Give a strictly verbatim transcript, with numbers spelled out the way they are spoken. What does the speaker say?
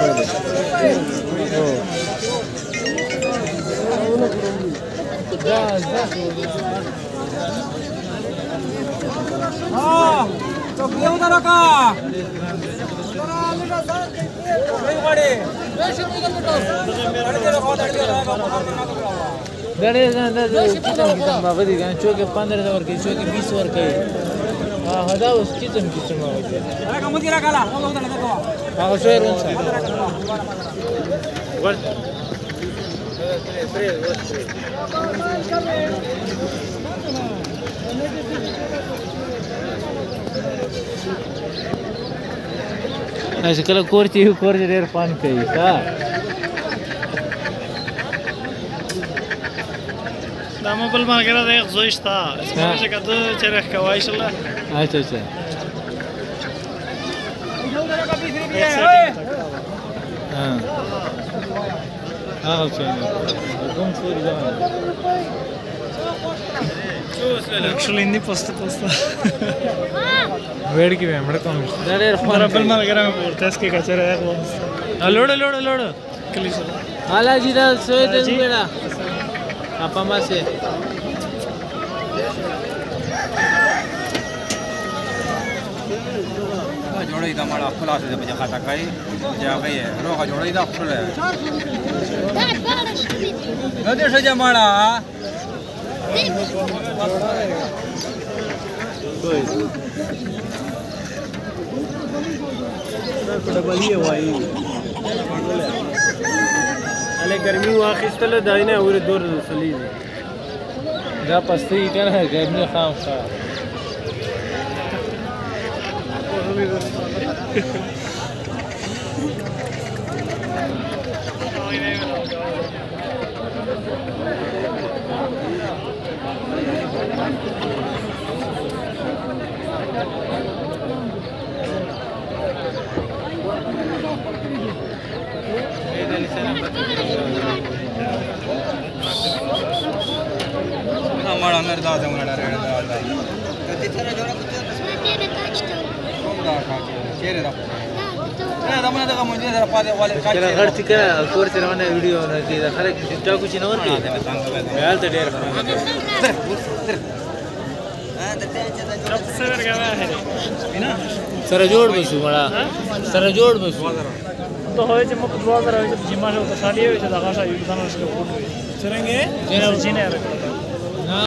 شغله اوه ها تو کیو درکا دړې نه د کیسم کیسم باغ دي ګان چوکه پندرہ سو ورکې چوکه بیس ورکې ها هدا اوس کیسم کیسم ورکې راکا مدي راکالا او ته نه کوه هغه شعر ونسه ور نه کله کور چې کور ډېر پان کوي ها دا مو بل ملګری دی زوی شته اسمه چې کده چې رخ کوي انشاءالله اچھا اچھا ها هغه څنګه کوم څه دی actually hindi posta posta वेड़ की वेमड़ कम दरे हमारा बल मार गया मैं बोलता है इसके कचरा है वो लोड़ लोड़ लोड़ क्लियर हाला जी दा सोए दे बेड़ा आपा मा से जोड़ी दा माड़ा खुलास दे बजा खाता काई जा गई है रोका जोड़ी दा खुले नदे से जा माड़ा कोई डबलिए वाई अले गर्मी واخیستله داینه اور دور سلی دا پستی کنه ګرمي خام خام हमारा मेरे दादा मुंडा रेड दादा कति सारा जोड़ा कुछ मैंने काट दो कोमड़ा काटे चेहरे दा ए दमने दगा मुझे जरा पादे वाले काटे जरा घर टिका कोर चरवाने वीडियो न की खरे टिकटॉक कुछ न और की यार तो ढेर सर जोड़ बसु बड़ा सर जोड़ बसु तो होय چې مخ دوه زره چې جما شه او تصالیه چې دا غاښه یو ځانو څخه کوو څنګه جنه جنه